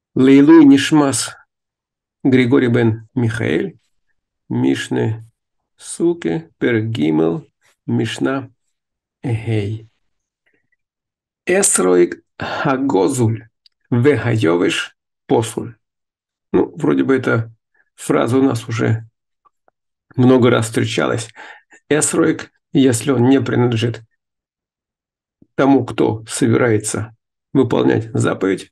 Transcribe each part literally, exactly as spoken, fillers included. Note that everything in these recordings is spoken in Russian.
Лейлуй Нишмас Григорий бен Михаэль, Мишны Суки, Пергимел, Мишна Эгей. Эсроик Хагозуль, Вегайовиш Посуль. Ну, вроде бы эта фраза у нас уже много раз встречалась. Эсроик, если он не принадлежит тому, кто собирается выполнять заповедь,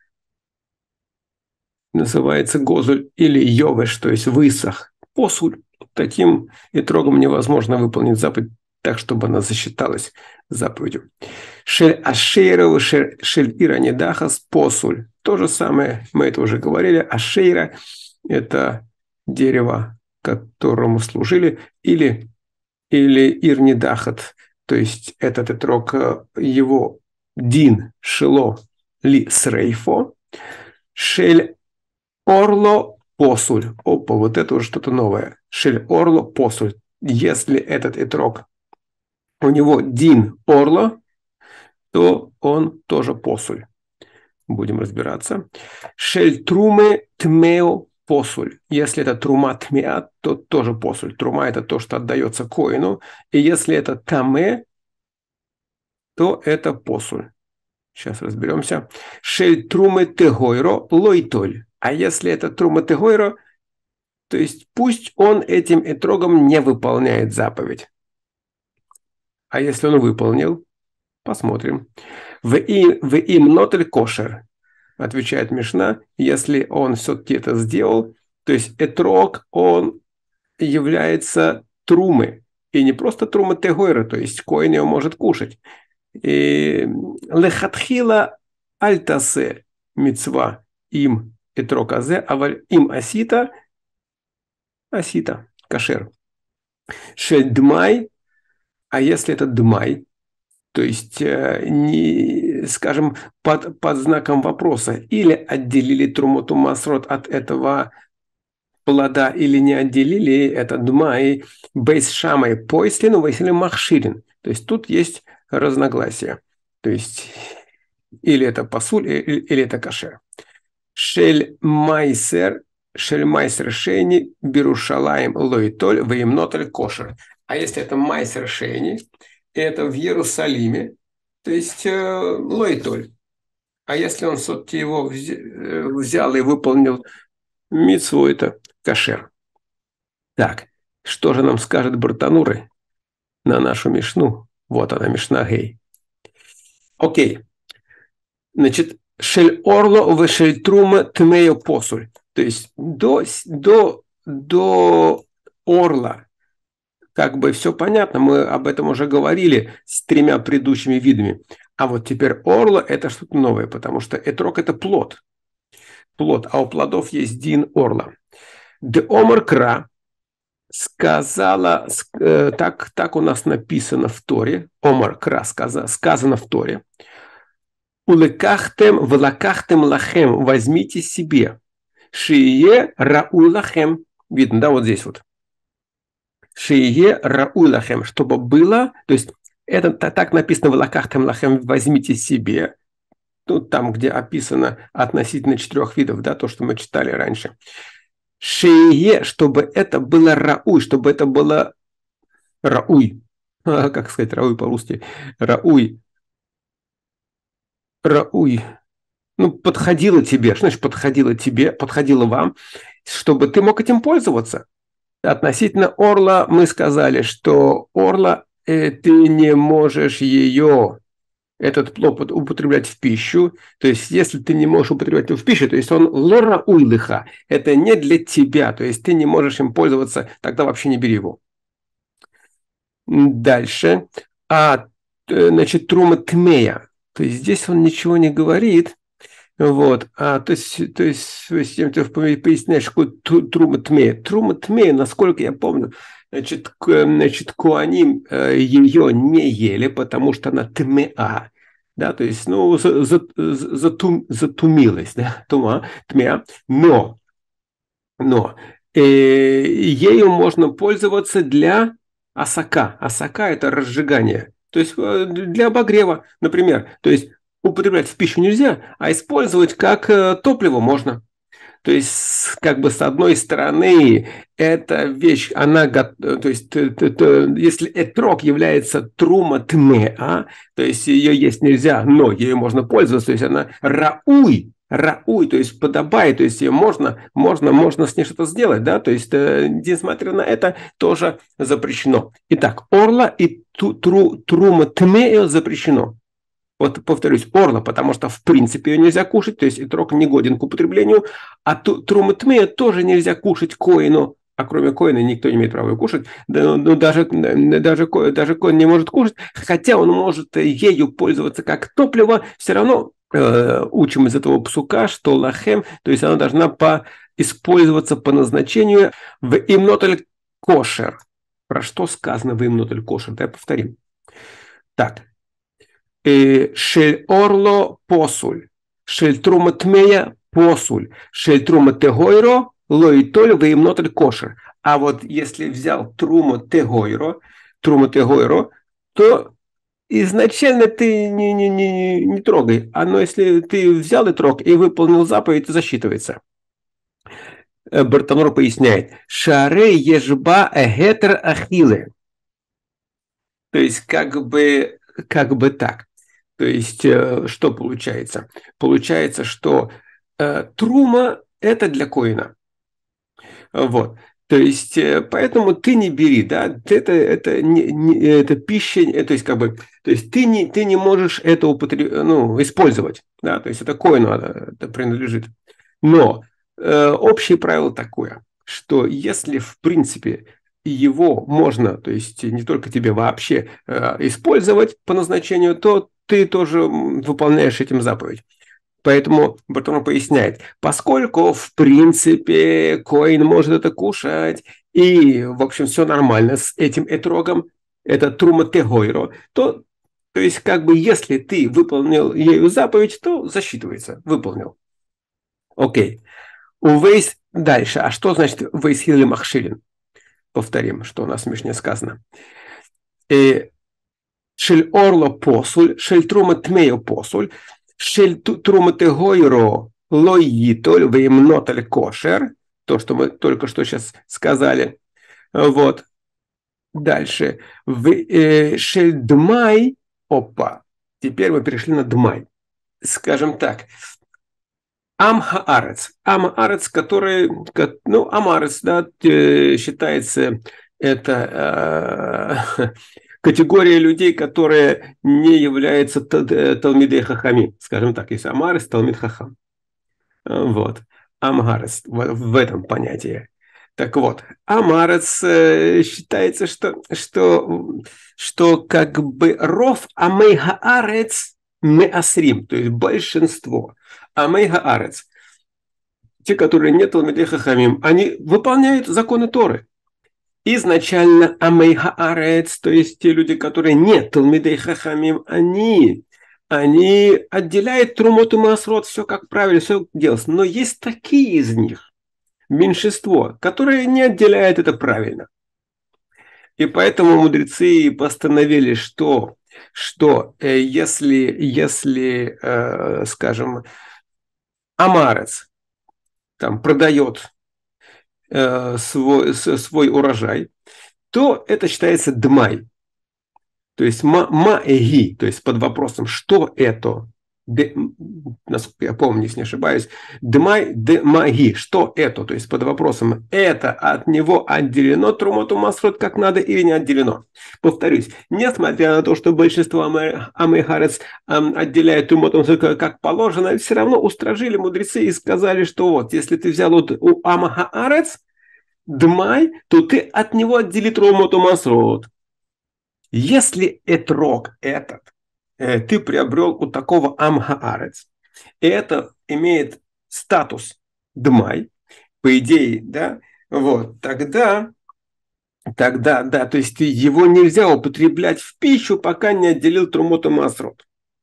называется гозуль или йовеш, то есть высох. Посуль. Таким итрогом невозможно выполнить заповедь так, чтобы она засчиталась заповедью. Шель ашейра, шель ира недахас, посуль. То же самое, мы это уже говорили. Ашейра – это дерево, которому служили, или, или ир недахат, то есть этот итрог, его дин, шило, ли срейфо, шель орло посуль. Опа, вот это уже что-то новое. Шель орло посуль. Если этот итрог, у него дин орло, то он тоже посуль. Будем разбираться. Шель трумы тмео посуль. Если это трума тмеа, то тоже посуль. Трума – это то, что отдается коину. И если это таме, то это посуль. Сейчас разберемся. Шель трумы тегойро лойтоль. А если это трума тегойро, то есть пусть он этим этрогом не выполняет заповедь. А если он выполнил, посмотрим. В им нотель кошер, отвечает Мишна, если он все-таки это сделал, то есть этрог, он является трумы. И не просто трумы тегойра, то есть коин его может кушать. Лехатхила альтасе мицва им этрог азе, а им асита, асита, кашер. Шельдмай, а если это дмай, то есть, не, скажем, под, под знаком вопроса, или отделили трумоту масрот от этого плода, или не отделили, это дмай, бейс шамай пойслин, веселин махширин. То есть тут есть разногласия. То есть или это пасуль, или, или это кашер. Шель майсер, шель майсер шейни, берушалаем лойтоль, ваимнотоль кошер. А если это майсер шейни, это в Иерусалиме, то есть э, лойтоль. А если он все-таки его взял и выполнил мицву, это кашер. Так, что же нам скажет Бартануры на нашу мишну? Вот она, мишна гей. Окей. Значит, шель орло в шель трума тмею посуль. То есть до, до, до орла как бы все понятно, мы об этом уже говорили с тремя предыдущими видами. А вот теперь орло – это что-то новое, потому что этрог – это плод. Плод, а у плодов есть дин орла. Де омар кра сказала, э, так, так у нас написано в Торе, омар кра сказано, сказано в Торе. Улекахтем влакахтем лахем, возьмите себе. Шие рау лахем. Видно, да, вот здесь вот. Шие рау лахем, чтобы было, то есть это так написано в лакахтем лахем, возьмите себе. Тут там, где описано относительно четырех видов, да, то, что мы читали раньше. Шие, чтобы это было рауй, чтобы это было рауй. А, как сказать рауй по-русски? Рауй. Рауй. Ну, подходило тебе. Что значит подходило тебе? Подходило вам, чтобы ты мог этим пользоваться. Относительно орла мы сказали, что орла э, ты не можешь ее, этот плод употреблять в пищу. То есть, если ты не можешь употреблять его в пищу, то есть он лора уйлыха, это не для тебя. То есть, ты не можешь им пользоваться, тогда вообще не бери его. Дальше. А, значит, трума тмея. То есть, здесь он ничего не говорит. Вот, а, то есть, то есть, поясняешь, что такое трума тмея. Трума тмея, насколько я помню, значит, значит куаним ее не ели, потому что она тмеа, да, то есть, ну, затум, затумилась, да, тума, тмеа, но, но э, ею можно пользоваться для осака. Осака – это разжигание, то есть для обогрева, например, то есть употреблять в пищу нельзя, а использовать как э, топливо можно. То есть, как бы с одной стороны, эта вещь, она, то есть, т, т, т, если этрог является трума тмеа, то есть ее есть нельзя, но ею можно пользоваться, то есть она рауй, рауй, то есть подобает, то есть ее можно, можно, можно с ней что-то сделать, да, то есть, э, несмотря на это, тоже запрещено. Итак, орла и ту, тру, трума тмеа запрещено. Вот повторюсь, орла, потому что в принципе ее нельзя кушать, то есть этрог не годен к употреблению, а трума тмея тоже нельзя кушать коину, а кроме коина никто не имеет права ее кушать, да, ну, даже, даже, даже коин не может кушать, хотя он может ею пользоваться как топливо, все равно э, учим из этого псука, что лахем, то есть она должна по, использоваться по назначению в имнотель кошер. Про что сказано в имнотель кошер? Давай повторим. Так. של אורלו פוסול, של תרומה טמאה посуль, шель трума тегойро, лоитоль веймнотель кошер. А вот если взял трума тегойро, трума тегойро, то изначально ты не, не, не, не трогай. А но если ты взял и трог и выполнил заповедь, то засчитывается. Бартанур поясняет. Шаре ежба эгетер ахиле. То есть как бы, как бы так. То есть, что получается? Получается, что э, трума – это для коина. Вот. То есть, поэтому ты не бери, да, это, это, не, не, это пища, то есть, как бы, то есть ты не, ты не можешь это употреб... ну, использовать, да, то есть это коину это принадлежит. Но э, общее правило такое, что если, в принципе, его можно, то есть не только тебе вообще э, использовать по назначению, то ты тоже выполняешь этим заповедь. Поэтому Бартанур поясняет, поскольку, в принципе, коин может это кушать, и, в общем, все нормально с этим этрогом, это трума тегойро, то, то есть, как бы, если ты выполнил ею заповедь, то засчитывается, выполнил. Окей. Увейс дальше. А что значит вейс хилли махшилин? Повторим, что у нас в Мишне сказано. Шель орло посуль, шель трума тмею посуль, шель трума тегойро лоитоль веймноталь кошер. То, что мы только что сейчас сказали. Вот. Дальше. Шель дмай. Опа. Теперь мы перешли на дмай. Скажем так. Ам-Хаарец. Ам-Хаарец, который, ну, Амарец, да, считается, это э, категория людей, которые не являются Талмидей Хахами. Скажем так, если Амарец, Талмид Хахам. Вот. Амарец в, в этом понятии. Так вот, Амарец э, считается, что, что, что как бы ров Амей Хаарец меасрим, то есть большинство. Амей Хаарец, те, которые не Талмидей Хахамим, они выполняют законы Торы. Изначально Амей Хаарец, то есть те люди, которые не Талмидей Хахамим, они, они отделяют Трумот и Маасрот, все как правильно, все делается. Но есть такие из них, меньшинство, которые не отделяют это правильно. И поэтому мудрецы постановили, что, что э, если, если э, скажем, Амарец там продает э, свой, свой урожай, то это считается дмай. То есть ма-эги, то есть под вопросом, что это, де, насколько я помню, если не ошибаюсь, дмай, демаги, что это, то есть под вопросом, это от него отделено трумоту масрот как надо или не отделено. Повторюсь, несмотря на то, что большинство амейхарец отделяет трумоту масрот как положено, все равно устражили мудрецы и сказали, что вот, если ты взял вот у амахаарец дмай, то ты от него отдели трумоту масрот. Если этрог этот э, ты приобрел у такого амхаарец, и это имеет статус дмай, по идее, да, вот, тогда, тогда, да, то есть его нельзя употреблять в пищу, пока не отделил трумоту масрот.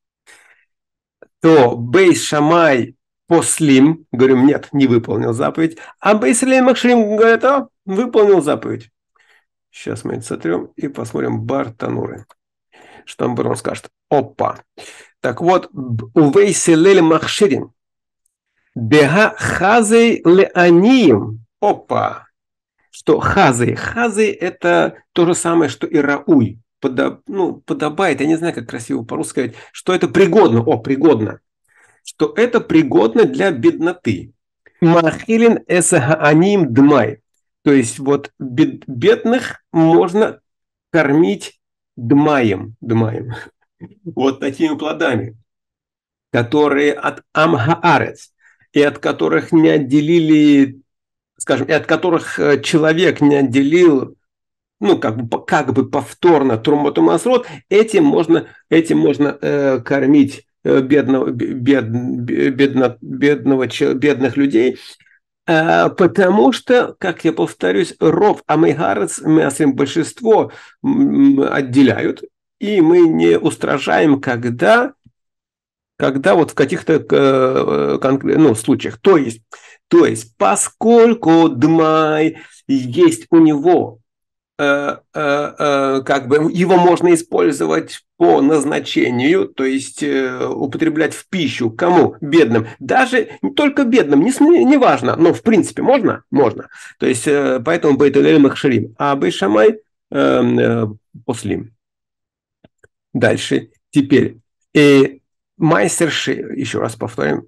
То бейс шамай послим, говорим, нет, не выполнил заповедь, а бейс лей махшрим, говорит, а, выполнил заповедь. Сейчас мы это сотрем и посмотрим Бартануры. Что там Барон скажет? Опа. Так вот, увейселель махширин. Бега хазей леаниим. Опа. Что хазей? Хазей это то же самое, что и рауй. Подо, ну, подобает, я не знаю, как красиво по-русски сказать, что это пригодно. О, пригодно. Что это пригодно для бедноты. Махилин эсагааним дмай. То есть вот бед, бедных можно кормить дмаем. Дмаем. Вот такими плодами, которые от амгаарец, и от которых не отделили, скажем, и от которых человек не отделил, ну, как бы, как бы повторно трумот и масрот, этим можно, этим можно э, кормить бедного, бед, бедно, бедного, бедных людей, э, потому что, как я повторюсь, ров амейгарец, большинство отделяют, и мы не устражаем, когда когда вот в каких-то ну, случаях. То есть, то есть, поскольку дмай есть у него, э, э, э, как бы его можно использовать по назначению, то есть э, употреблять в пищу кому? Бедным. Даже не только бедным, не, не важно, но в принципе можно? Можно. То есть, э, поэтому бейтулель махшарим, а бейшамай э, э, послим. Дальше. Теперь. И майстерши, еще раз повторим,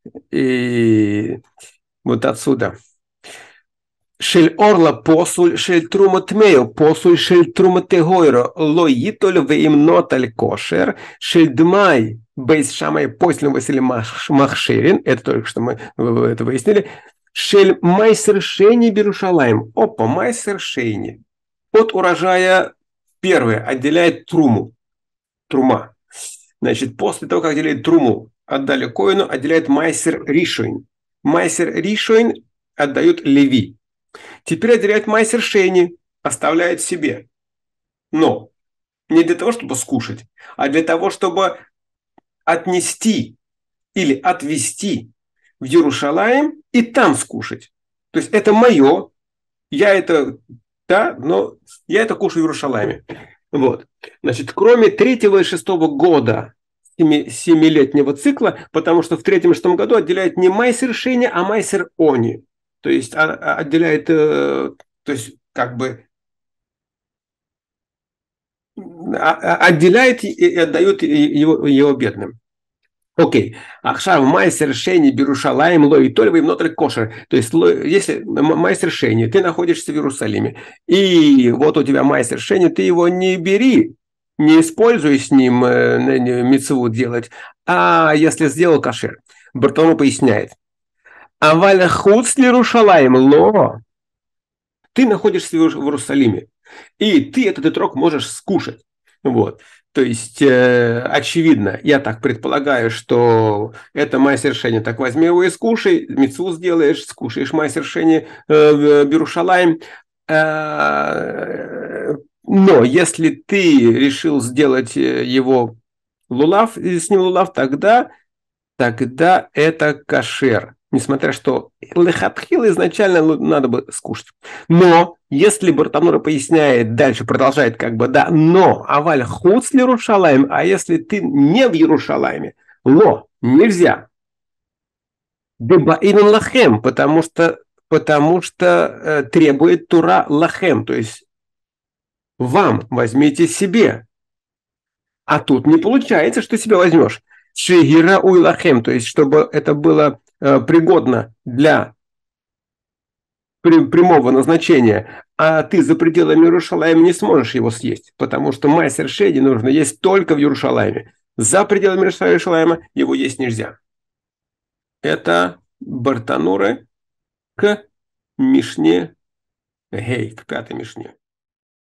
и вот отсюда. Шель орла посуль, шель трумотмео, посуль шель трумотегойро, лоитоль веимноталь кошер, шель дмай, бейс шамай после Василий Махшерин, это только что мы это выяснили, шель майсершейни Берушалаем, опа, майсершейни, от урожая первое отделяет труму, трума. Значит, после того, как отделяет труму, отдали коину, отделяет майсер ришоин. Майсер ришоин отдают леви. Теперь отделяет майсер шейни, оставляет себе. Но не для того, чтобы скушать, а для того, чтобы отнести или отвезти в Иерушалаим и там скушать. То есть это мое, я это, да, но я это кушаю в Иерушалайме. Вот. Значит, кроме третьего и шестого года семилетнего цикла, потому что в третьем и шестом году отделяет не майсер шейни, а майсер они. То есть отделяет, то есть как бы отделяет и отдает его, его бедным. Окей. Ахшав майсер шейни Берушалаем лой тольвы внутрь кошер. То есть, если майсер шейни, ты находишься в Иерусалиме, и вот у тебя майсер шейни, ты его не бери, не используй с ним мицву делать, а если сделал кошер. Бартону поясняет. Аваля хуц Иерушалаем ло. Ты находишься в Иерусалиме, и ты этот итрок можешь скушать. Вот. То есть, э, очевидно, я так предполагаю, что это майсер шейни. Так возьми его и скушай, мицву сделаешь, скушаешь майсер шейни э, Берушалаим. Э, но если ты решил сделать его лулав, с ним лулав, тогда, тогда это кошер. Несмотря что лехатхил изначально надо бы скушать. Но если Бартанура поясняет, дальше продолжает как бы, да, но аваль хуц ли Иерушалаим, а если ты не в Иерушалайме, ло, нельзя. Дебаинен лахем, потому что, потому что э, требует Тура лахем, то есть вам возьмите себе. А тут не получается, что себе возьмешь. Шигира уй лахем, то есть чтобы это было э, пригодно для прямого назначения, а ты за пределами Иерушалайма не сможешь его съесть, потому что майсер шейни нужно есть только в Иерушалайме. За пределами Иерушалайма его есть нельзя. Это Бартануры к Мишне Гей, к пятой Мишне.